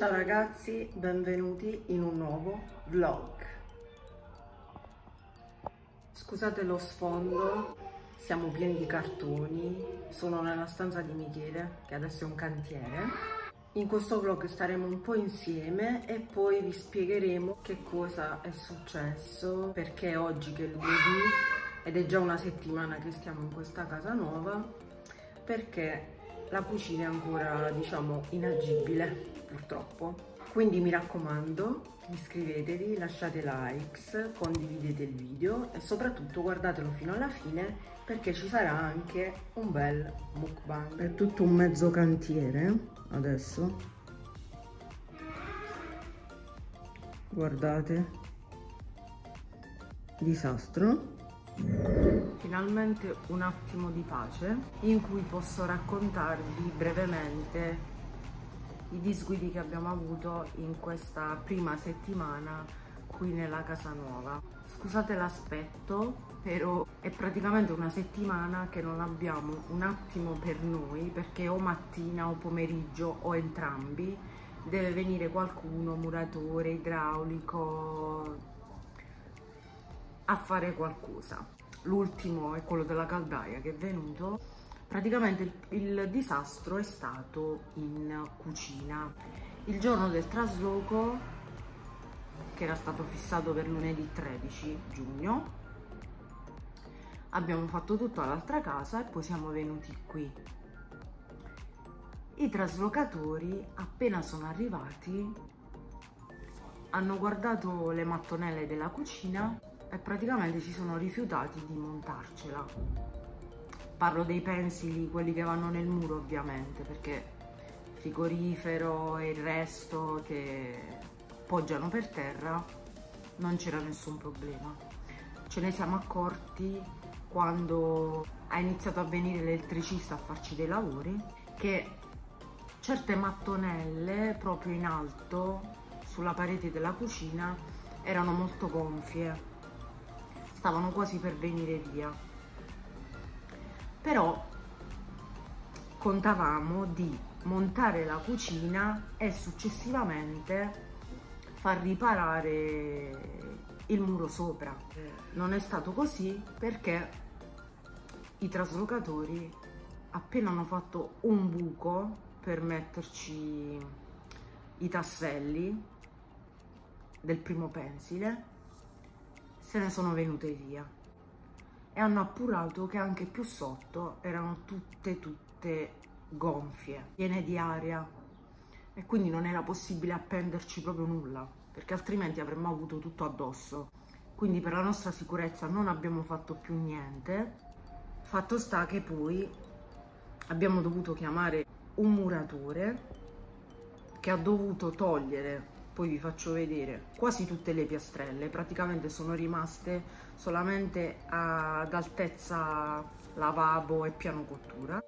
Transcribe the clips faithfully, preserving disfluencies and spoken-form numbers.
Ciao ragazzi, benvenuti in un nuovo vlog. Scusate lo sfondo, siamo pieni di cartoni, sono nella stanza di Michele, che adesso è un cantiere. In questo vlog staremo un po' insieme e poi vi spiegheremo che cosa è successo, perché oggi che è lunedì ed è già una settimana che stiamo in questa casa nuova, perché la cucina è ancora, diciamo, inagibile, purtroppo. Quindi mi raccomando, iscrivetevi, lasciate likes, condividete il video e soprattutto guardatelo fino alla fine perché ci sarà anche un bel mukbang. È tutto un mezzo cantiere adesso. Guardate. Disastro. Finalmente un attimo di pace in cui posso raccontarvi brevemente i disguidi che abbiamo avuto in questa prima settimana qui nella casa nuova. Scusate l'aspetto, però è praticamente una settimana che non abbiamo un attimo per noi, perché o mattina o pomeriggio o entrambi deve venire qualcuno, muratore, idraulico, a fare qualcosa. L'ultimo è quello della caldaia che è venuto. Praticamente il, il disastro è stato in cucina. Il giorno del trasloco, che era stato fissato per lunedì tredici giugno, abbiamo fatto tutto all'altra casa e poi siamo venuti qui. I traslocatori, appena sono arrivati, hanno guardato le mattonelle della cucina e praticamente si sono rifiutati di montarcela. Parlo dei pensili, quelli che vanno nel muro ovviamente, perché frigorifero e il resto che poggiano per terra non c'era nessun problema. Ce ne siamo accorti quando ha iniziato a venire l'elettricista a farci dei lavori, che certe mattonelle proprio in alto sulla parete della cucina erano molto gonfie, stavano quasi per venire via. Però contavamo di montare la cucina e successivamente far riparare il muro sopra. Non è stato così perché i traslocatori, appena hanno fatto un buco per metterci i tasselli del primo pensile, se ne sono venute via e hanno appurato che anche più sotto erano tutte tutte gonfie, piene di aria, e quindi non era possibile appenderci proprio nulla, perché altrimenti avremmo avuto tutto addosso. Quindi per la nostra sicurezza non abbiamo fatto più niente. Fatto sta che poi abbiamo dovuto chiamare un muratore che ha dovuto togliere, poi vi faccio vedere, quasi tutte le piastrelle. Praticamente sono rimaste solamente ad altezza lavabo e piano cottura.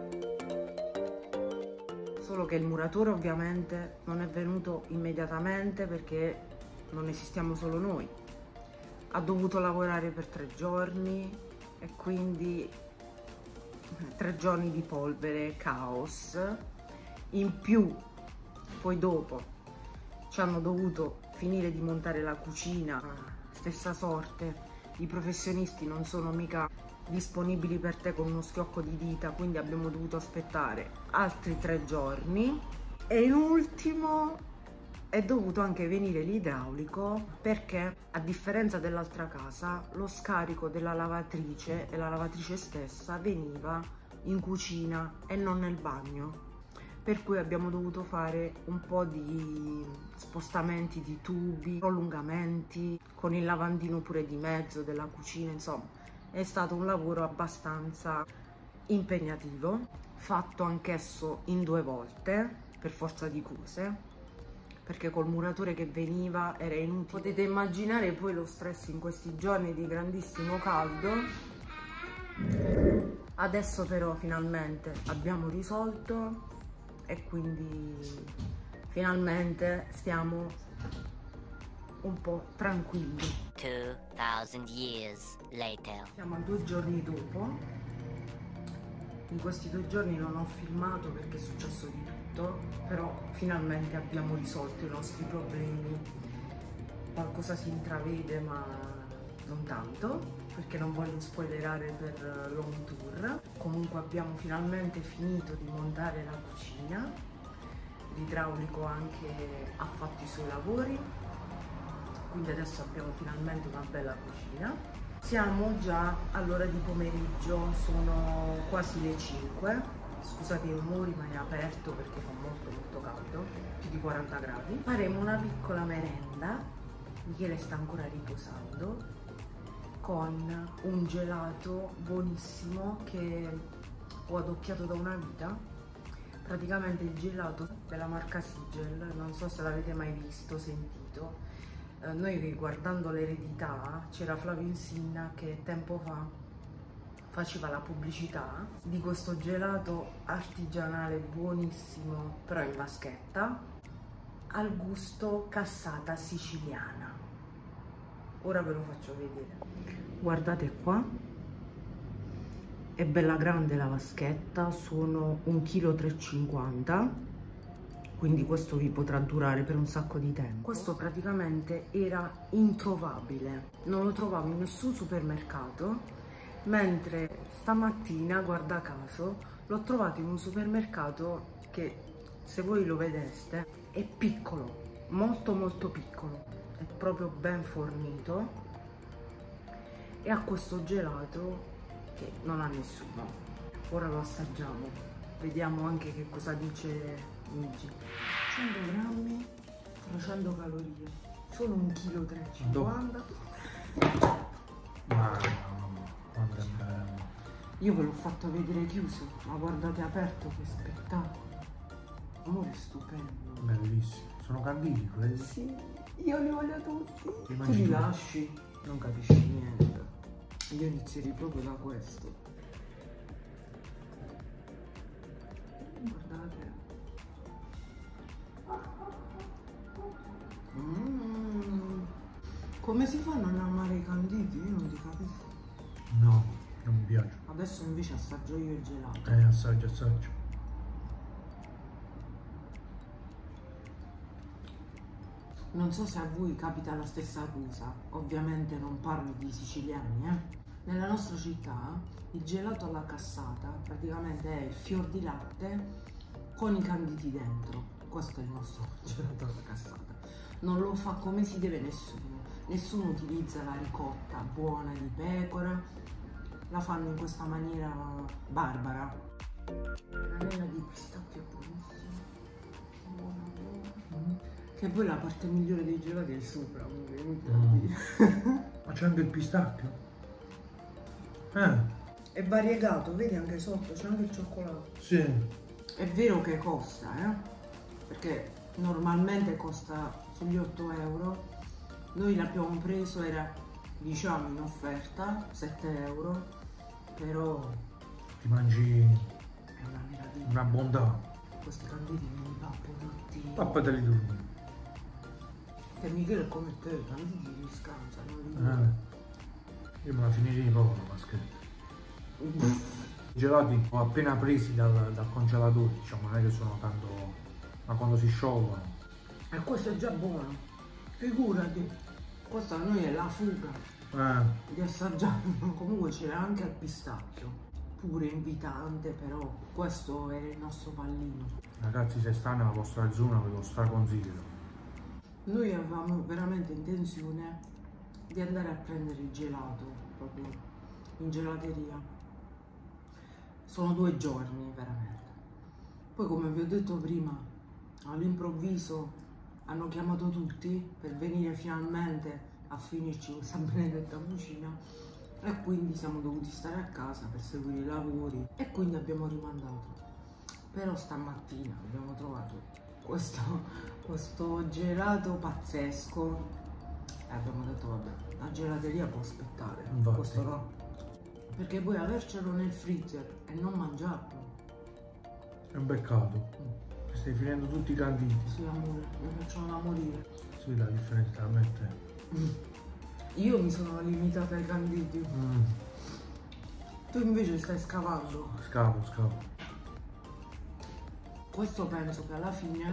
Solo che il muratore ovviamente non è venuto immediatamente perché non esistiamo solo noi. Ha dovuto lavorare per tre giorni e quindi tre giorni di polvere, caos. In più, poi dopo ci hanno dovuto finire di montare la cucina, stessa sorte. I professionisti non sono mica disponibili per te con uno schiocco di dita, quindi abbiamo dovuto aspettare altri tre giorni. E in ultimo è dovuto anche venire l'idraulico, perché a differenza dell'altra casa lo scarico della lavatrice e la lavatrice stessa veniva in cucina e non nel bagno, per cui abbiamo dovuto fare un po' di spostamenti di tubi, prolungamenti, con il lavandino pure di mezzo della cucina. Insomma, è stato un lavoro abbastanza impegnativo, fatto anch'esso in due volte per forza di cose, perché col muratore che veniva era inutile. Potete immaginare poi lo stress in questi giorni di grandissimo caldo. Adesso però finalmente abbiamo risolto e quindi finalmente stiamo un po' tranquilli. duemila years later. Siamo a due giorni dopo. In questi due giorni non ho filmato perché è successo di tutto. tutto, però finalmente abbiamo risolto i nostri problemi. Qualcosa si intravede ma non tanto, perché non voglio spoilerare per l'home tour. Comunque abbiamo finalmente finito di montare la cucina, l'idraulico anche ha fatto i suoi lavori, quindi adesso abbiamo finalmente una bella cucina. Siamo già all'ora di pomeriggio, sono quasi le cinque. Scusate i rumori, ma è aperto perché fa molto molto caldo, più di quaranta gradi. Faremo una piccola merenda, Michele sta ancora riposando, con un gelato buonissimo che ho adocchiato da una vita. Praticamente il gelato della marca Sigel, non so se l'avete mai visto, sentito. Eh, noi guardando l'eredità c'era Flavio Insinna che tempo fa faceva la pubblicità di questo gelato artigianale buonissimo, però in vaschetta, al gusto cassata siciliana. Ora ve lo faccio vedere. Guardate qua, è bella grande la vaschetta, sono un chilo trecentocinquanta, quindi questo vi potrà durare per un sacco di tempo. Questo praticamente era introvabile, non lo trovavo in nessun supermercato. Mentre stamattina, guarda caso, l'ho trovato in un supermercato che, se voi lo vedeste, è piccolo, molto molto piccolo, è proprio ben fornito e ha questo gelato che non ha nessuno. Ora lo assaggiamo, vediamo anche che cosa dice Luigi. cento grammi, trecento calorie, solo un chilo trecentocinquanta. Ma... Io ve l'ho fatto vedere chiuso, ma guardate aperto, che spettacolo. Amore, stupendo. Bellissimo. Sono canditi quelli? Sì, io li voglio tutti. Li Tu mangi li tu? lasci, non capisci niente. Io inizierei proprio da questo. Guardate. Mm. Come si fanno a non amare i canditi? Io non ti capisco. No, non mi piace. Adesso invece assaggio io il gelato. Eh, assaggio, assaggio. Non so se a voi capita la stessa cosa, ovviamente non parlo di siciliani, eh. Nella nostra città il gelato alla cassata praticamente è il fior di latte con i canditi dentro. Questo è il nostro gelato alla cassata. Non lo fa come si deve nessuno. Nessuno utilizza la ricotta buona di pecora, la fanno in questa maniera barbara. La nella di pistacchio buonissima, buona buona. Mm. Che poi la parte migliore dei gelati è il sopra, mm. Ma c'è anche il pistacchio? Eh. È variegato, vedi anche sotto, c'è anche il cioccolato. Sì. È vero che costa, eh? Perché normalmente costa sugli otto euro. Noi l'abbiamo preso, era diciamo in offerta, sette euro, però Ti mangi è una meraviglia. una bontà. Questi canditi me li pappo tutti. Pappateli tu. Che Michele è come te, i canditi li scansa, non li Eh. Io me la finirei proprio la maschetta. I gelati ho appena presi dal, dal congelatore, diciamo, non è che sono tanto... ma quando si sciolgono. E questo è già buono, figurati. Questa a noi è la fuga Eh. di assaggiare. Comunque c'era anche il pistacchio, pure invitante, però questo è il nostro pallino. Ragazzi, se sta nella vostra zona ve lo straconsiglio. Noi avevamo veramente intenzione di andare a prendere il gelato proprio in gelateria. Sono due giorni veramente. Poi, come vi ho detto prima, all'improvviso hanno chiamato tutti per venire finalmente a finirci questa benedetta cucina e quindi siamo dovuti stare a casa per seguire i lavori e quindi abbiamo rimandato. Però stamattina abbiamo trovato questo, questo gelato pazzesco e abbiamo detto vabbè, la gelateria può aspettare, Infatti. questo no, perché poi avercelo nel freezer e non mangiarlo È un peccato. Stai finendo tutti i canditi. sì amore, mi facciano da morire. Sì, la differenza tra me e te. Io mi sono limitata ai canditi, Mm. tu invece stai scavando. Scavo, scavo. questo penso che alla fine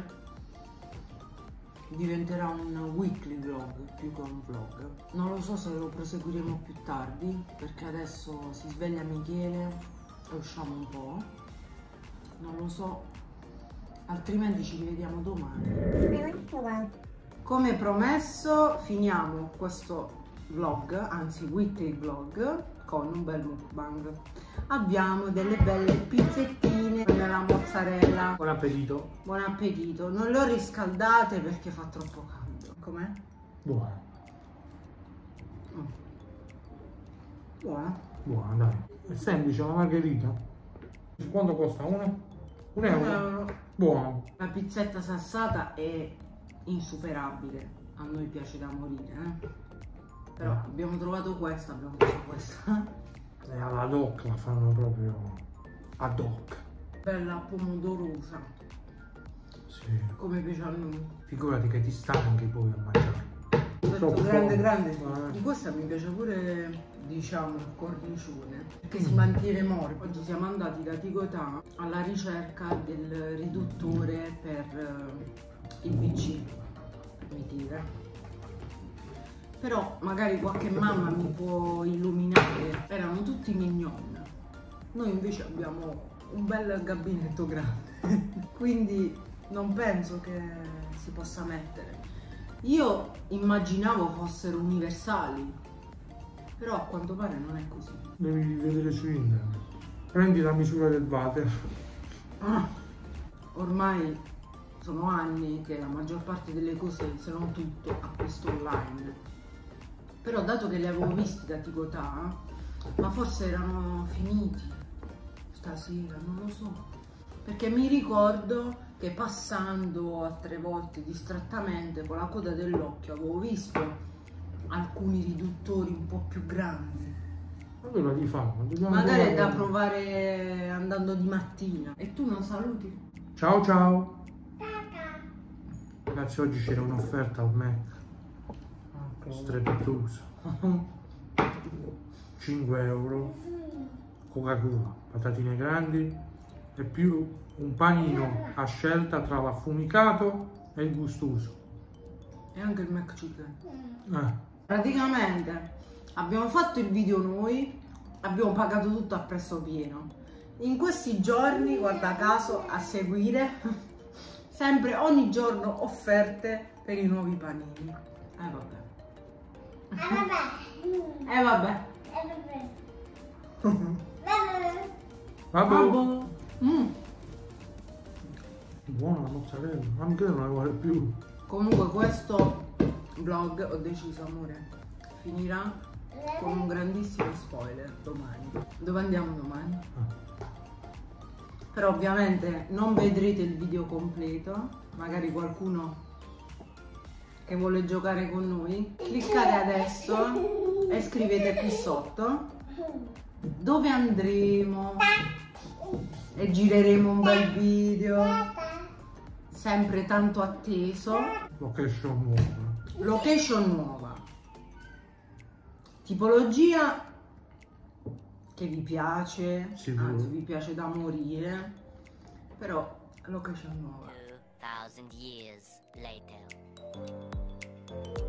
diventerà un weekly vlog più che un vlog. Non lo so se lo proseguiremo più tardi, perché adesso si sveglia Michele e usciamo un po'. Non lo so, altrimenti ci rivediamo domani. Come promesso finiamo questo vlog, anzi weekly vlog, con un bel mukbang. Abbiamo delle belle pizzettine nella mozzarella. Buon appetito. Buon appetito. Non le ho riscaldate perché fa troppo caldo. Com'è? Buona. Mm. Buona. Buona, dai. È semplice, una margherita. Quanto costa una? Un euro? Un euro. Buono. La pizzetta sassata è insuperabile. A noi piace da morire, eh? Però Eh. abbiamo trovato questa, abbiamo preso questa. E alla doc la fanno proprio ad hoc. Bella pomodorosa, Sì. come piace a noi. Figurati che ti stanchi poi a mangiare. Detto Troppo. grande grande. Eh. Di questa mi piace pure, diciamo, il cornicione, perché Mm. si mantiene morbido. Oggi siamo andati da Ticotà alla ricerca del riduttore per eh, il V C, mi tira. Però magari qualche mamma mi può illuminare. Erano tutti mignon. Noi invece abbiamo un bel gabinetto grande, quindi non penso che si possa mettere. Io immaginavo fossero universali, però a quanto pare non è così. Devi vedere su internet. Prendi la misura del water. Ah, ormai sono anni che la maggior parte delle cose, se non tutto, acquisto online. Però dato che li avevo visti da Ticotà, ma forse erano finiti stasera, non lo so. Perché mi ricordo che passando altre volte distrattamente con la coda dell'occhio avevo visto alcuni riduttori un po' più grandi. Allora li fanno. dobbiamo Magari è provare. da provare andando di mattina. E tu non saluti? Ciao ciao. Ragazzi, oggi c'era un'offerta al Mac. Strepitosa. cinque euro. Coca-Cola, patatine grandi e più un panino a scelta tra l'affumicato e il gustoso. E anche il McChicken. Eh, Praticamente abbiamo fatto il video noi, abbiamo pagato tutto a prezzo pieno. In questi giorni, guarda caso, a seguire, sempre ogni giorno offerte per i nuovi panini. Eh vabbè. Eh vabbè. vabbè. Vabbè. Mm. Buona la mozzarella, ma Michele non la vuole più. Comunque questo vlog, ho deciso amore, finirà con un grandissimo spoiler domani. Dove andiamo domani? Però ovviamente non vedrete il video completo, magari qualcuno che vuole giocare con noi. Cliccate adesso e scrivete qui sotto dove andremo e gireremo un bel video, sempre tanto atteso. Location nuova. Location nuova, tipologia che vi piace, Sicuro. anzi vi piace da morire, però location nuova. Two thousand years later.